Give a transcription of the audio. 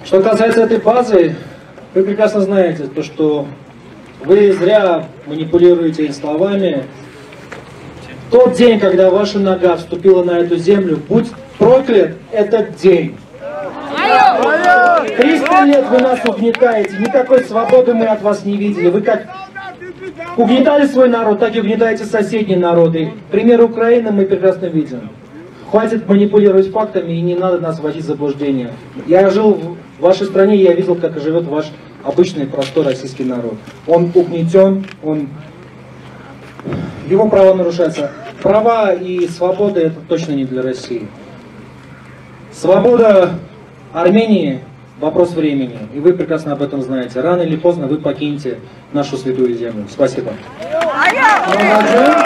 Что касается этой базы, вы прекрасно знаете, то, что вы зря манипулируете этими словами. Тот день, когда ваша нога вступила на эту землю, будь проклят этот день. 300 лет вы нас угнетаете, никакой свободы мы от вас не видели. Вы как угнетали свой народ, так и угнетаете соседние народы. Пример Украины мы прекрасно видим. Хватит манипулировать фактами и не надо нас вводить в заблуждение. Я жил в вашей стране, я видел, как живет ваш обычный простой российский народ. Он угнетен, его права нарушаются. Права и свобода это точно не для России. Свобода Армении – вопрос времени. И вы прекрасно об этом знаете. Рано или поздно вы покинете нашу святую землю. Спасибо.